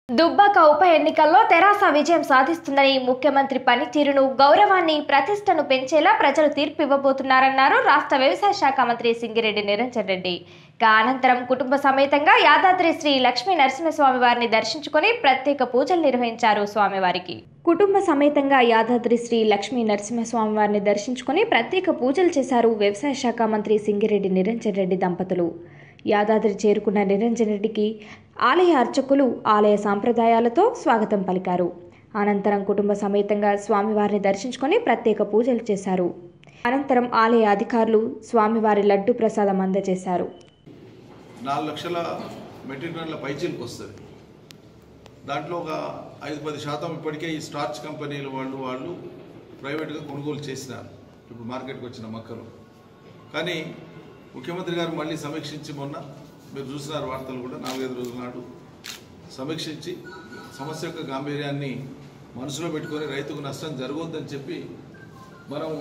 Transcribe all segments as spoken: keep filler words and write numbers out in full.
దుబ్బాక ఉప ఎన్నికల్లో తెరాస విజయం సాధిస్తుందని ముఖ్యమంత్రి పనితీరును గౌరవాన్ని ప్రతిష్టను పెంచేలా ప్రజలు తీర్పు ఇవ్వబోతున్నారన్నారు రాష్ట్ర వ్యవసాయ శాఖ మంత్రి సింగిరెడ్డి నిరంజన్ రెడ్డి. అనంతరం కుటుంబ సమేతంగా యాదాద్రి శ్రీ లక్ష్మీ నరసింహస్వామి వారిని దర్శించుకొని ప్రత్యేక పూజలు నిర్వహించారు. స్వామివారికి కుటుంబ సమేతంగా యాదాద్రి శ్రీ లక్ష్మీ నరసింహస్వామి వారిని దర్శించుకొని ప్రత్యేక పూజలు చేశారు వ్యవసాయ శాఖ మంత్రి సింగిరెడ్డి నిరంజన్ రెడ్డి దంపతులు. యాదాద్రి చేరుకున్న నిరంజన్ రెడ్డికి ఆలయ అర్చకులు ఆలయ సాంప్రదాయాలతో స్వాగతం పలికారు. అనంతరం కుటుంబ సమేతంగా స్వామివారిని దర్శించుకొని ప్రత్యేక పూజలు చేశారు. అనంతరం ఆలయ అధికారులు స్వామివారి లడ్డు ప్రసాదం అందజేశారు. నాలుగు లక్షల మెట్రిక్ టన్నుల పైచీలకు వస్తుంది. దాంట్లో ఒక ఐదు పది శాతం ఇప్పటికే ఈ స్టార్చ్ కంపెనీలు వాళ్ళు వాళ్ళు ప్రైవేట్గా కొనుగోలు చేసినారు ఇప్పుడు మార్కెట్కి వచ్చిన మొక్కలు. కానీ ముఖ్యమంత్రి గారు మళ్ళీ సమీక్షించి మొన్న మీరు చూసినారు వార్తలు కూడా నాలుగైదు రోజుల నాడు సమీక్షించి సమస్య యొక్క గాంభీర్యాన్ని మనసులో పెట్టుకొని రైతుకు నష్టం జరగొద్దని చెప్పి మనం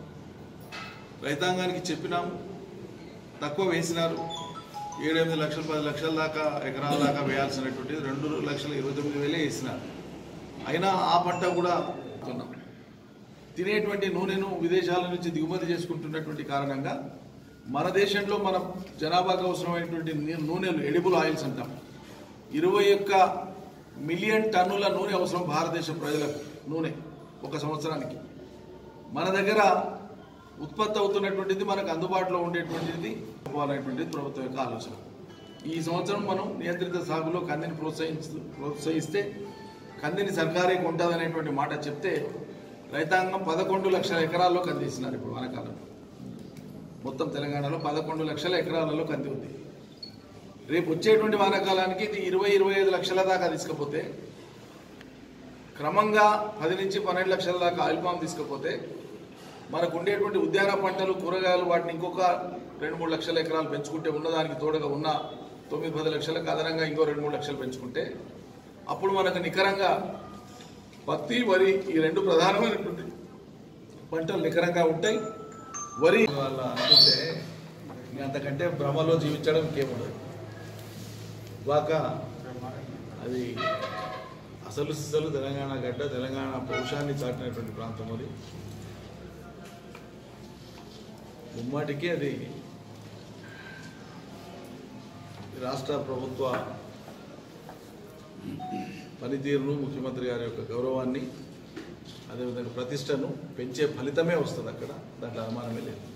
రైతాంగానికి చెప్పినాము. తక్కువ వేసినారు. ఏడెనిమిది లక్షలు పది లక్షల దాకా ఎకరాల దాకా వేయాల్సినటువంటిది రెండు లక్షల ఇరవై తొమ్మిది వేలే వేసినారు. అయినా ఆ పంట కూడా కొన్నాం. తినేటువంటి నూనెను విదేశాల నుంచి దిగుమతి చేసుకుంటున్నటువంటి కారణంగా మన దేశంలో మన జనాభాకు అవసరమైనటువంటి నూనెలు ఎడిబుల్ ఆయిల్స్ అంటాం. ఇరవై ఒక్క మిలియన్ టన్నుల నూనె అవసరం భారతదేశ ప్రజలకు నూనె ఒక సంవత్సరానికి. మన దగ్గర ఉత్పత్తి అవుతున్నటువంటిది మనకు అందుబాటులో ఉండేటువంటిది అనేటువంటిది ప్రభుత్వం యొక్క ఆలోచన. ఈ సంవత్సరం మనం నియంత్రిత సాగులో కందిని ప్రోత్సహిస్తూ ప్రోత్సహిస్తే కందిని సర్కారే కొంటుందనేటువంటి మాట చెప్తే రైతాంగం పదకొండు లక్షల ఎకరాల్లో కందిస్తున్నారు. ఇప్పుడు వానాకాలం మొత్తం తెలంగాణలో పదకొండు లక్షల ఎకరాలలో కంది ఉంది. రేపు వచ్చేటువంటి వానాకాలానికి ఇది ఇరవై ఇరవై ఐదు లక్షల దాకా తీసుకపోతే క్రమంగా పది నుంచి పన్నెండు లక్షల దాకా ఆయిల్ పామ్ తీసుకపోతే మనకు ఉండేటువంటి ఉద్యాన పంటలు కూరగాయలు వాటిని ఇంకొక రెండు మూడు లక్షల ఎకరాలు పెంచుకుంటే ఉన్నదానికి తోడుగా ఉన్న తొమ్మిది పది లక్షలకు అదనంగా ఇంకో రెండు మూడు లక్షలు పెంచుకుంటే అప్పుడు మనకు నికరంగా పత్తి వరి ఈ రెండు ప్రధానమైనటువంటి పంటలు నికరంగా ఉంటాయి. వరి వాళ్ళ అనుకుంటే అంతకంటే భ్రమలో జీవించడం ఇంకేముండదు. వాక అది అసలు సిసలు తెలంగాణ గడ్డ, తెలంగాణ పౌరుషాన్ని చాటినటువంటి ప్రాంతం అది. ముమ్మాటికి అది రాష్ట్ర ప్రభుత్వ పనితీరును, ముఖ్యమంత్రి గారి యొక్క గౌరవాన్ని, అదేవిధంగా ప్రతిష్టను పెంచే ఫలితమే వస్తుంది అక్కడ. దాంట్లో అనుమానమే లేదు.